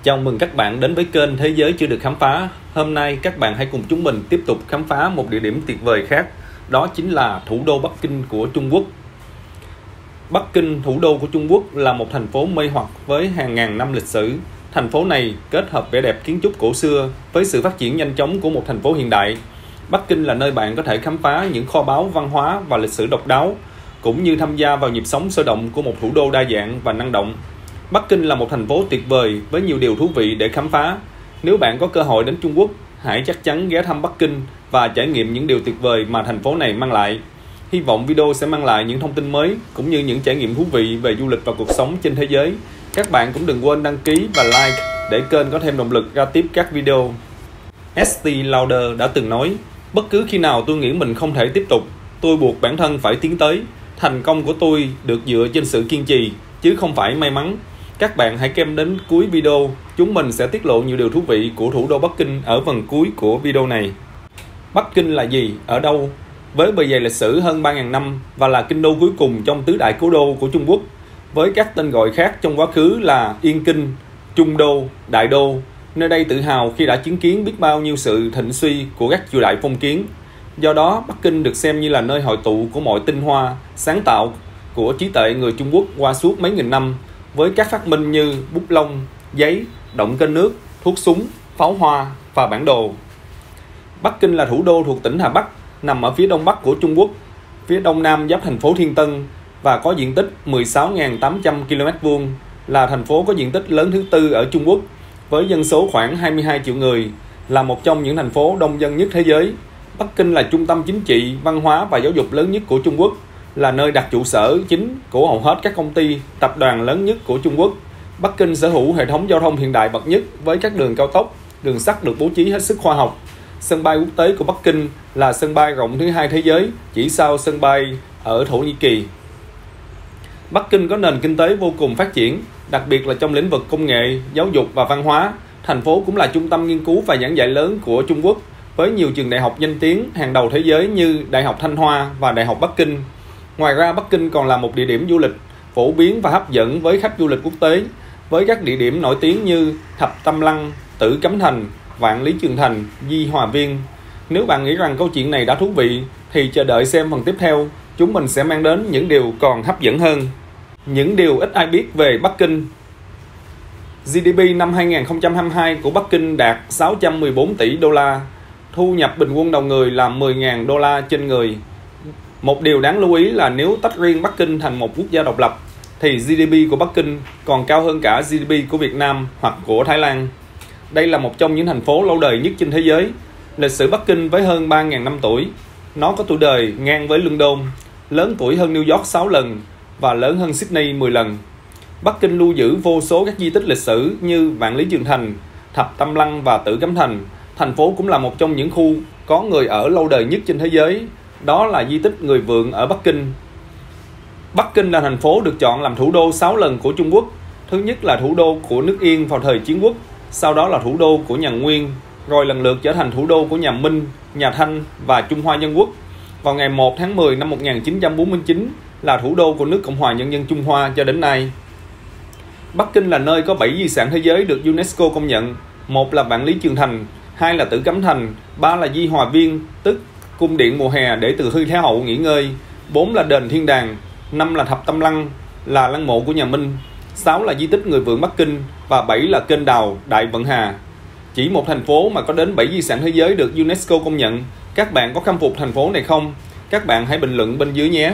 Chào mừng các bạn đến với kênh Thế giới chưa được khám phá. Hôm nay các bạn hãy cùng chúng mình tiếp tục khám phá một địa điểm tuyệt vời khác. Đó chính là thủ đô Bắc Kinh của Trung Quốc. Bắc Kinh, thủ đô của Trung Quốc, là một thành phố mê hoặc với hàng ngàn năm lịch sử. Thành phố này kết hợp vẻ đẹp kiến trúc cổ xưa với sự phát triển nhanh chóng của một thành phố hiện đại. Bắc Kinh là nơi bạn có thể khám phá những kho báu văn hóa và lịch sử độc đáo, cũng như tham gia vào nhịp sống sôi động của một thủ đô đa dạng và năng động. Bắc Kinh là một thành phố tuyệt vời với nhiều điều thú vị để khám phá. Nếu bạn có cơ hội đến Trung Quốc, hãy chắc chắn ghé thăm Bắc Kinh và trải nghiệm những điều tuyệt vời mà thành phố này mang lại. Hy vọng video sẽ mang lại những thông tin mới cũng như những trải nghiệm thú vị về du lịch và cuộc sống trên thế giới. Các bạn cũng đừng quên đăng ký và like để kênh có thêm động lực ra tiếp các video. Estée Lauder đã từng nói, bất cứ khi nào tôi nghĩ mình không thể tiếp tục, tôi buộc bản thân phải tiến tới. Thành công của tôi được dựa trên sự kiên trì, chứ không phải may mắn. Các bạn hãy xem đến cuối video, chúng mình sẽ tiết lộ nhiều điều thú vị của thủ đô Bắc Kinh ở phần cuối của video này. Bắc Kinh là gì? Ở đâu? Với bề dày lịch sử hơn 3.000 năm và là kinh đô cuối cùng trong tứ đại cố đô của Trung Quốc, với các tên gọi khác trong quá khứ là Yên Kinh, Trung Đô, Đại Đô. Nơi đây tự hào khi đã chứng kiến biết bao nhiêu sự thịnh suy của các triều đại phong kiến. Do đó, Bắc Kinh được xem như là nơi hội tụ của mọi tinh hoa, sáng tạo của trí tuệ người Trung Quốc qua suốt mấy nghìn năm, với các phát minh như bút lông, giấy, động kênh nước, thuốc súng, pháo hoa và bản đồ. Bắc Kinh là thủ đô thuộc tỉnh Hà Bắc, nằm ở phía đông bắc của Trung Quốc, phía đông nam giáp thành phố Thiên Tân và có diện tích 16.800 km2, là thành phố có diện tích lớn thứ tư ở Trung Quốc, với dân số khoảng 22 triệu người, là một trong những thành phố đông dân nhất thế giới. Bắc Kinh là trung tâm chính trị, văn hóa và giáo dục lớn nhất của Trung Quốc, là nơi đặt trụ sở chính của hầu hết các công ty, tập đoàn lớn nhất của Trung Quốc. Bắc Kinh sở hữu hệ thống giao thông hiện đại bậc nhất với các đường cao tốc, đường sắt được bố trí hết sức khoa học. Sân bay quốc tế của Bắc Kinh là sân bay rộng thứ hai thế giới, chỉ sau sân bay ở Thổ Nhĩ Kỳ. Bắc Kinh có nền kinh tế vô cùng phát triển, đặc biệt là trong lĩnh vực công nghệ, giáo dục và văn hóa. Thành phố cũng là trung tâm nghiên cứu và giảng dạy lớn của Trung Quốc, với nhiều trường đại học danh tiếng hàng đầu thế giới như Đại học Thanh Hoa và Đại học Bắc Kinh. Ngoài ra, Bắc Kinh còn là một địa điểm du lịch phổ biến và hấp dẫn với khách du lịch quốc tế, với các địa điểm nổi tiếng như Thập Tam Lăng, Tử Cấm Thành, Vạn Lý Trường Thành, Di Hòa Viên. Nếu bạn nghĩ rằng câu chuyện này đã thú vị, thì chờ đợi xem phần tiếp theo, chúng mình sẽ mang đến những điều còn hấp dẫn hơn. Những điều ít ai biết về Bắc Kinh. GDP năm 2022 của Bắc Kinh đạt 614 tỷ đô la, thu nhập bình quân đầu người là 10.000 đô la trên người. Một điều đáng lưu ý là nếu tách riêng Bắc Kinh thành một quốc gia độc lập, thì GDP của Bắc Kinh còn cao hơn cả GDP của Việt Nam hoặc của Thái Lan. Đây là một trong những thành phố lâu đời nhất trên thế giới. Lịch sử Bắc Kinh với hơn 3.000 năm tuổi. Nó có tuổi đời ngang với London, lớn tuổi hơn New York 6 lần và lớn hơn Sydney 10 lần. Bắc Kinh lưu giữ vô số các di tích lịch sử như Vạn Lý Trường Thành, Thập Tam Lăng và Tử Cấm Thành. Thành phố cũng là một trong những khu có người ở lâu đời nhất trên thế giới. Đó là di tích Người Vượng ở Bắc Kinh. Bắc Kinh là thành phố được chọn làm thủ đô 6 lần của Trung Quốc. Thứ nhất là thủ đô của nước Yên vào thời Chiến Quốc, sau đó là thủ đô của nhà Nguyên, rồi lần lượt trở thành thủ đô của nhà Minh, nhà Thanh và Trung Hoa Nhân Quốc. Vào ngày 1 tháng 10 năm 1949 là thủ đô của nước Cộng hòa Nhân dân Trung Hoa cho đến nay. Bắc Kinh là nơi có 7 di sản thế giới được UNESCO công nhận. Một là Vạn Lý Trường Thành, hai là Tử Cấm Thành, ba là Di Hòa Viên, tức cung điện mùa hè để Từ Hy Thái Hậu nghỉ ngơi, 4 là đền Thiên Đàng, 5 là Thập Tam Lăng, là lăng mộ của nhà Minh, 6 là di tích Người Vượng Bắc Kinh và 7 là kênh đào Đại Vận Hà. Chỉ một thành phố mà có đến 7 di sản thế giới được UNESCO công nhận. Các bạn có khâm phục thành phố này không? Các bạn hãy bình luận bên dưới nhé.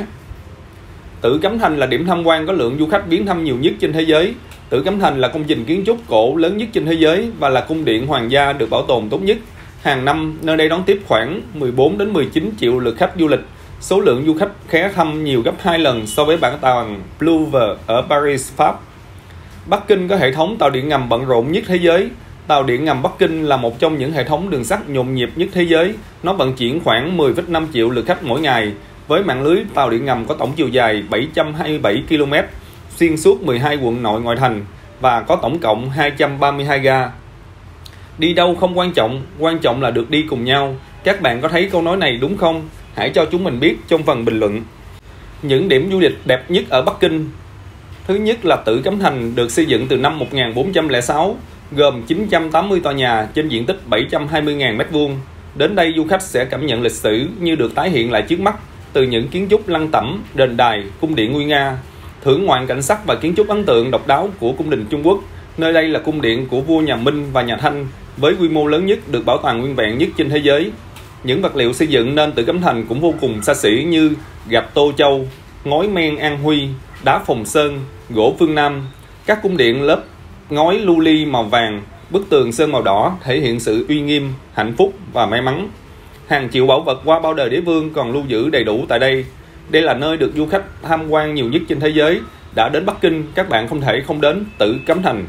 Tử Cấm Thành là điểm tham quan có lượng du khách viếng thăm nhiều nhất trên thế giới. Tử Cấm Thành là công trình kiến trúc cổ lớn nhất trên thế giới và là cung điện hoàng gia được bảo tồn tốt nhất. Hàng năm, nơi đây đón tiếp khoảng 14 đến 19 triệu lượt khách du lịch. Số lượng du khách ghé thăm nhiều gấp 2 lần so với bảo tàng Louvre ở Paris, Pháp. Bắc Kinh có hệ thống tàu điện ngầm bận rộn nhất thế giới. Tàu điện ngầm Bắc Kinh là một trong những hệ thống đường sắt nhộn nhịp nhất thế giới. Nó vận chuyển khoảng 10,5 triệu lượt khách mỗi ngày, với mạng lưới tàu điện ngầm có tổng chiều dài 727 km, xuyên suốt 12 quận nội ngoại thành và có tổng cộng 232 ga. Đi đâu không quan trọng là được đi cùng nhau. Các bạn có thấy câu nói này đúng không? Hãy cho chúng mình biết trong phần bình luận. Những điểm du lịch đẹp nhất ở Bắc Kinh. Thứ nhất là Tử Cấm Thành, được xây dựng từ năm 1406. gồm 980 tòa nhà trên diện tích 720.000 m². Đến đây du khách sẽ cảm nhận lịch sử như được tái hiện lại trước mắt, từ những kiến trúc lăng tẩm, đền đài, cung điện nguy nga, thưởng ngoạn cảnh sắc và kiến trúc ấn tượng độc đáo của cung đình Trung Quốc. Nơi đây là cung điện của vua nhà Minh và nhà Thanh với quy mô lớn nhất, được bảo toàn nguyên vẹn nhất trên thế giới. Những vật liệu xây dựng nên Tử Cấm Thành cũng vô cùng xa xỉ như gạch Tô Châu, ngói men An Huy, đá Phòng Sơn, gỗ Phương Nam. Các cung điện lớp ngói lưu ly màu vàng, bức tường sơn màu đỏ thể hiện sự uy nghiêm, hạnh phúc và may mắn. Hàng triệu bảo vật qua bao đời đế vương còn lưu giữ đầy đủ tại đây. Đây là nơi được du khách tham quan nhiều nhất trên thế giới. Đã đến Bắc Kinh, các bạn không thể không đến Tử Cấm Thành.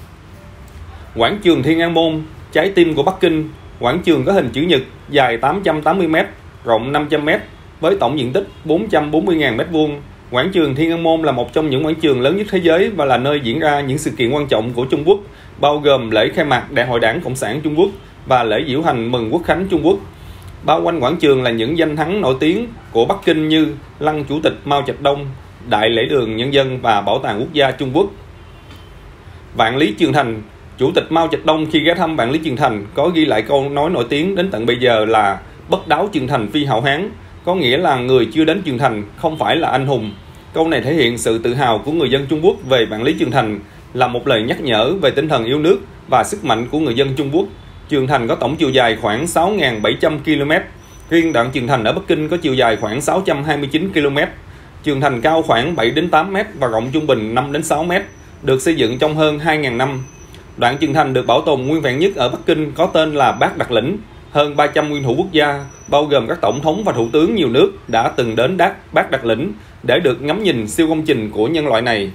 Quảng trường Thiên An Môn, trái tim của Bắc Kinh. Quảng trường có hình chữ nhật, dài 880 m, rộng 500 m, với tổng diện tích 440.000 m². Quảng trường Thiên An Môn là một trong những quảng trường lớn nhất thế giới và là nơi diễn ra những sự kiện quan trọng của Trung Quốc, bao gồm lễ khai mạc Đại hội Đảng Cộng sản Trung Quốc và lễ diễu hành mừng Quốc khánh Trung Quốc. Bao quanh quảng trường là những danh thắng nổi tiếng của Bắc Kinh như Lăng Chủ tịch Mao Trạch Đông, Đại lễ đường Nhân dân và Bảo tàng Quốc gia Trung Quốc. Vạn Lý Trường Thành. Chủ tịch Mao Trạch Đông khi ghé thăm Vạn Lý Trường Thành có ghi lại câu nói nổi tiếng đến tận bây giờ là bất đáo Trường Thành phi hảo hán, có nghĩa là người chưa đến Trường Thành không phải là anh hùng. Câu này thể hiện sự tự hào của người dân Trung Quốc về Vạn Lý Trường Thành, là một lời nhắc nhở về tinh thần yêu nước và sức mạnh của người dân Trung Quốc. Trường Thành có tổng chiều dài khoảng 6.700 km. Riêng đoạn Trường Thành ở Bắc Kinh có chiều dài khoảng 629 km. Trường Thành cao khoảng 7 đến 8 m và rộng trung bình 5 đến 6 m, được xây dựng trong hơn 2.000 năm. Đoạn Trường Thành được bảo tồn nguyên vẹn nhất ở Bắc Kinh có tên là Bát Đặc Lĩnh. Hơn 300 nguyên thủ quốc gia, bao gồm các tổng thống và thủ tướng nhiều nước đã từng đến Bát Đặc Lĩnh để được ngắm nhìn siêu công trình của nhân loại này.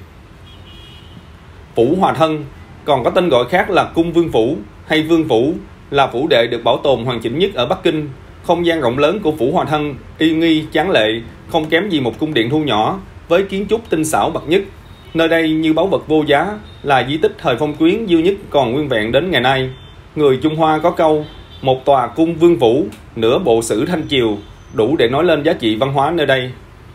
Phủ Hòa Thân, còn có tên gọi khác là Cung Vương Phủ hay Vương Phủ, là phủ đệ được bảo tồn hoàn chỉnh nhất ở Bắc Kinh. Không gian rộng lớn của Phủ Hòa Thân uy nghi tráng lệ, không kém gì một cung điện thu nhỏ với kiến trúc tinh xảo bậc nhất. Nơi đây như báu vật vô giá, là di tích thời phong kiến duy nhất còn nguyên vẹn đến ngày nay. Người Trung Hoa có câu: một tòa cung vương phủ, nửa bộ sử Thanh Triều, đủ để nói lên giá trị văn hóa nơi đây.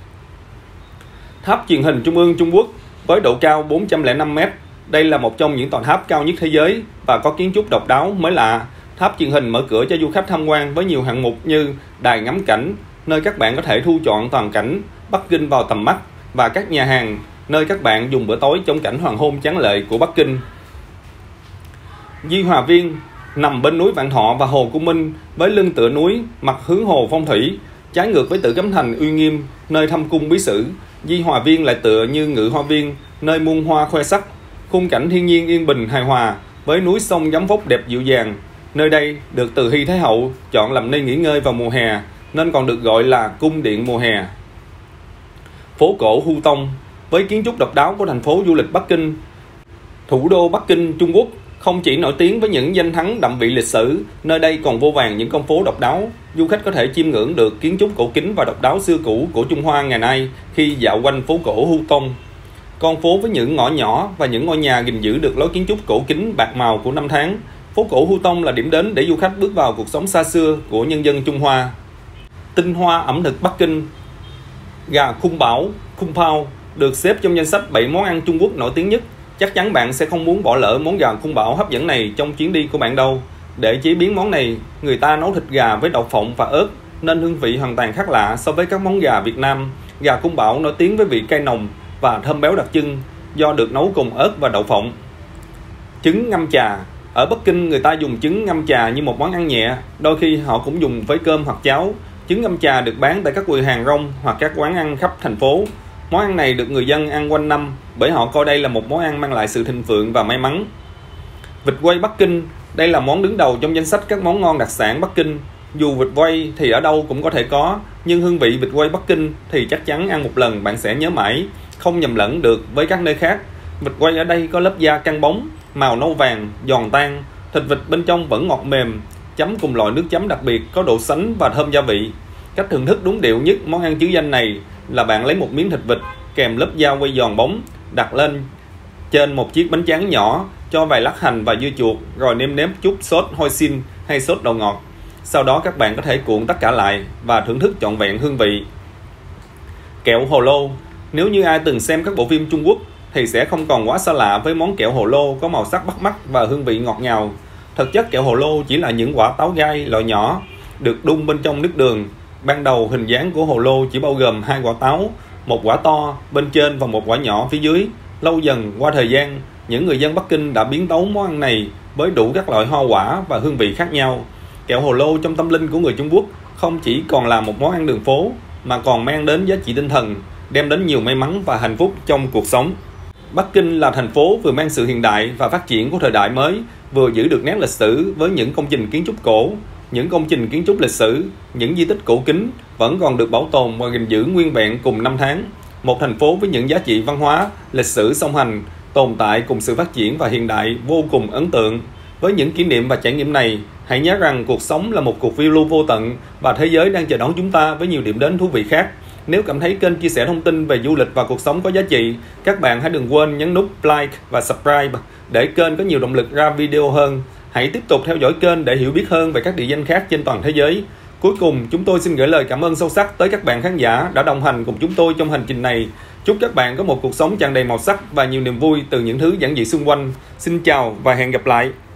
Tháp truyền hình Trung ương Trung Quốc với độ cao 405 m. Đây là một trong những tòa tháp cao nhất thế giới và có kiến trúc độc đáo mới lạ. Tháp truyền hình mở cửa cho du khách tham quan với nhiều hạng mục như đài ngắm cảnh, nơi các bạn có thể thu trọn toàn cảnh Bắc Kinh vào tầm mắt, và các nhà hàng, nơi các bạn dùng bữa tối trong cảnh hoàng hôn tráng lệ của Bắc Kinh. Di Hòa Viên nằm bên núi Vạn Thọ và Hồ Cung Minh, với lưng tựa núi, mặt hướng hồ phong thủy, trái ngược với Tử Cấm Thành uy nghiêm, nơi thâm cung bí sử. Di Hòa Viên lại tựa như Ngự Hoa Viên, nơi muôn hoa khoe sắc, khung cảnh thiên nhiên yên bình hài hòa với núi sông giấm vóc đẹp dịu dàng. Nơi đây được Từ Hy Thái Hậu chọn làm nơi nghỉ ngơi vào mùa hè, nên còn được gọi là cung điện mùa hè. Phố cổ Hu Tông với kiến trúc độc đáo của thành phố du lịch Bắc Kinh. Thủ đô Bắc Kinh, Trung Quốc không chỉ nổi tiếng với những danh thắng đậm vị lịch sử, nơi đây còn vô vàn những con phố độc đáo. Du khách có thể chiêm ngưỡng được kiến trúc cổ kính và độc đáo xưa cũ của Trung Hoa ngày nay khi dạo quanh phố cổ Hu Tông. Con phố với những ngõ nhỏ và những ngôi nhà gìn giữ được lối kiến trúc cổ kính bạc màu của năm tháng. Phố cổ Hu Tông là điểm đến để du khách bước vào cuộc sống xa xưa của nhân dân Trung Hoa. Tinh hoa ẩm thực Bắc Kinh. Gà Khung Bảo, Khung Pao được xếp trong danh sách 7 món ăn Trung Quốc nổi tiếng nhất. Chắc chắn bạn sẽ không muốn bỏ lỡ món gà Khung Bảo hấp dẫn này trong chuyến đi của bạn đâu. Để chế biến món này, người ta nấu thịt gà với đậu phộng và ớt, nên hương vị hoàn toàn khác lạ so với các món gà Việt Nam. Gà Khung Bảo nổi tiếng với vị cay nồng và thơm béo đặc trưng do được nấu cùng ớt và đậu phộng. Trứng ngâm trà. Ở Bắc Kinh, người ta dùng trứng ngâm trà như một món ăn nhẹ, đôi khi họ cũng dùng với cơm hoặc cháo. Trứng ngâm trà được bán tại các quầy hàng rong hoặc các quán ăn khắp thành phố. Món ăn này được người dân ăn quanh năm bởi họ coi đây là một món ăn mang lại sự thịnh vượng và may mắn. Vịt quay Bắc Kinh. Đây là món đứng đầu trong danh sách các món ngon đặc sản Bắc Kinh. Dù vịt quay thì ở đâu cũng có thể có, nhưng hương vị vịt quay Bắc Kinh thì chắc chắn ăn một lần bạn sẽ nhớ mãi, không nhầm lẫn được với các nơi khác. Vịt quay ở đây có lớp da căng bóng, màu nâu vàng, giòn tan, thịt vịt bên trong vẫn ngọt mềm, chấm cùng loại nước chấm đặc biệt có độ sánh và thơm gia vị. Cách thưởng thức đúng điệu nhất món ăn chữ danh này là bạn lấy một miếng thịt vịt kèm lớp da quay giòn bóng, đặt lên trên một chiếc bánh tráng nhỏ, cho vài lát hành và dưa chuột, rồi nêm nếm chút sốt hoisin hay sốt đậu ngọt. Sau đó các bạn có thể cuộn tất cả lại và thưởng thức trọn vẹn hương vị. Kẹo hồ lô. Nếu như ai từng xem các bộ phim Trung Quốc thì sẽ không còn quá xa lạ với món kẹo hồ lô có màu sắc bắt mắt và hương vị ngọt ngào. Thực chất kẹo hồ lô chỉ là những quả táo gai loại nhỏ được đun bên trong nước đường. Ban đầu hình dáng của hồ lô chỉ bao gồm 2 quả táo, một quả to bên trên và một quả nhỏ phía dưới. Lâu dần qua thời gian, những người dân Bắc Kinh đã biến tấu món ăn này với đủ các loại hoa quả và hương vị khác nhau. Kẹo hồ lô trong tâm linh của người Trung Quốc không chỉ còn là một món ăn đường phố mà còn mang đến giá trị tinh thần, đem đến nhiều may mắn và hạnh phúc trong cuộc sống. Bắc Kinh là thành phố vừa mang sự hiện đại và phát triển của thời đại mới, vừa giữ được nét lịch sử với những công trình kiến trúc cổ. Những công trình kiến trúc lịch sử, những di tích cổ kính vẫn còn được bảo tồn và gìn giữ nguyên vẹn cùng năm tháng. Một thành phố với những giá trị văn hóa, lịch sử song hành, tồn tại cùng sự phát triển và hiện đại vô cùng ấn tượng. Với những kỷ niệm và trải nghiệm này, hãy nhớ rằng cuộc sống là một cuộc phiêu lưu vô tận và thế giới đang chờ đón chúng ta với nhiều điểm đến thú vị khác. Nếu cảm thấy kênh chia sẻ thông tin về du lịch và cuộc sống có giá trị, các bạn hãy đừng quên nhấn nút like và subscribe để kênh có nhiều động lực ra video hơn. Hãy tiếp tục theo dõi kênh để hiểu biết hơn về các địa danh khác trên toàn thế giới. Cuối cùng, chúng tôi xin gửi lời cảm ơn sâu sắc tới các bạn khán giả đã đồng hành cùng chúng tôi trong hành trình này. Chúc các bạn có một cuộc sống tràn đầy màu sắc và nhiều niềm vui từ những thứ giản dị xung quanh. Xin chào và hẹn gặp lại!